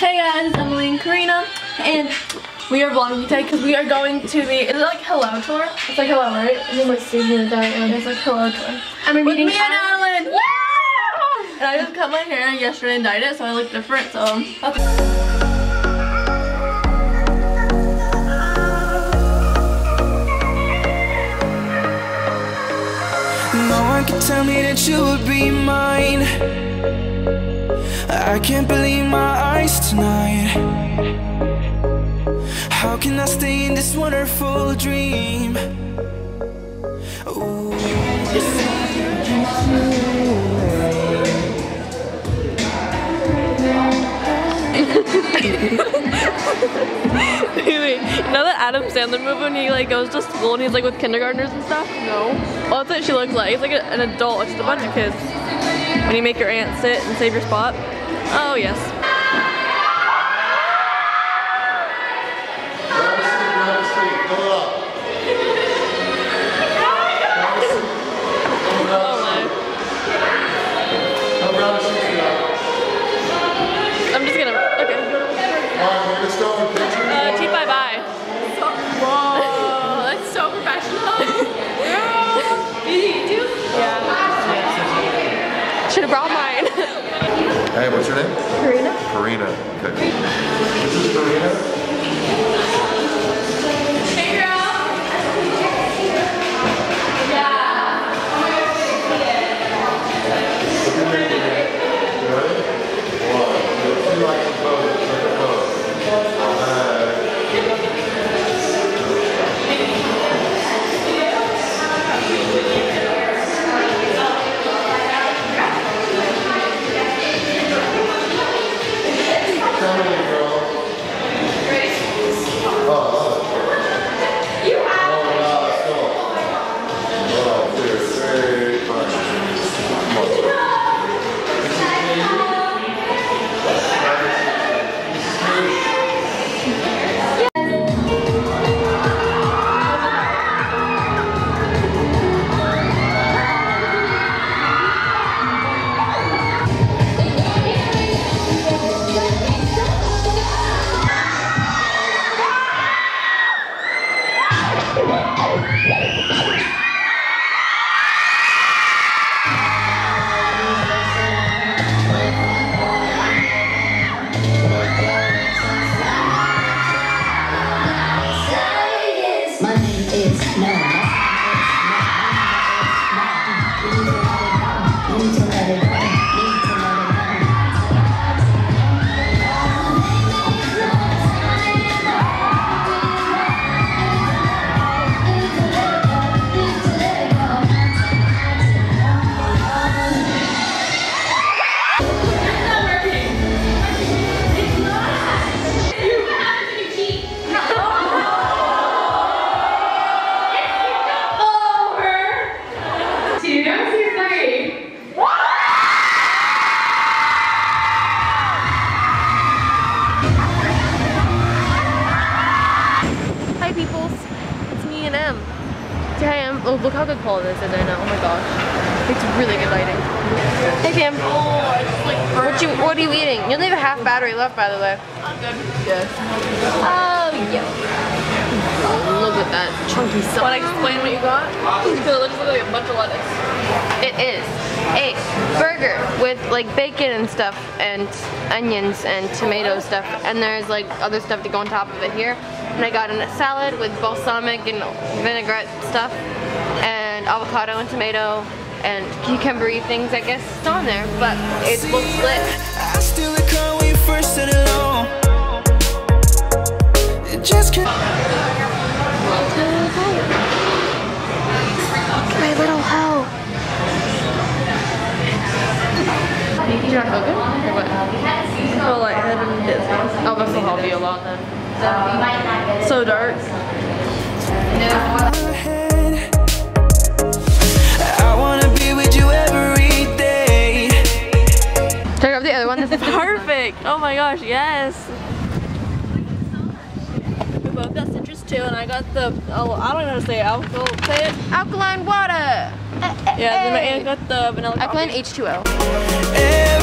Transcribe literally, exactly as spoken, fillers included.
Hey guys, it's Adelaine Karina, and we are vlogging today because we are going to the, is it like Hello Tour? It's like Hello, right? It's like Stephen and Diane. It's like Hello Tour. And we're meeting me and Adelaine! Yeah! And I just cut my hair yesterday and dyed it, so I look different, so that's No one can tell me that you would be mine. I can't believe my eyes tonight. How can I stay in this wonderful dream? Ooh. Wait, you know that Adam Sandler movie when he like goes to school and he's like with kindergartners and stuff? No. Well, that's what she looks like. It's like a, an adult, it's just a bunch of kids. When you make your aunt sit and save your spot. Oh yes. I'm just gonna, okay. Uh, T five I. So, whoa, that's so professional. Did you do? Yeah. Should have brought mine. Hey, what's your name? Karina. Karina. Okay. This is Karina. Oh, look how good quality this is right now. Oh my gosh. It's really good lighting. Hey Pam. Oh, it's like what, you, what are you eating? You only have a half battery left, by the way. I'm good. Yes. Oh, yeah. Oh, look at that chunky stuff. Want to explain what you got? It looks like a bunch of lettuce. It is a burger with like bacon and stuff and onions and tomato stuff. And there's like other stuff to go on top of it here. And I got a salad with balsamic and vinaigrette stuff and avocado and tomato and cucumber-y things, I guess. It's on there, but it looks lit. I still recall when you first said hello. It just can't. My little hoe. You're not cooking? Or what? Oh, like head and Disney. Oh, this will help you a lot then. So dark. I wanna be with you every day. Check out the other one. This is perfect. Oh my gosh, yes. We both got citrus too, and I got the, oh, I don't know how to say it. Alcohol, say it. Alkaline water. Yeah, then my aunt got the vanilla coffee. Alkaline H two O.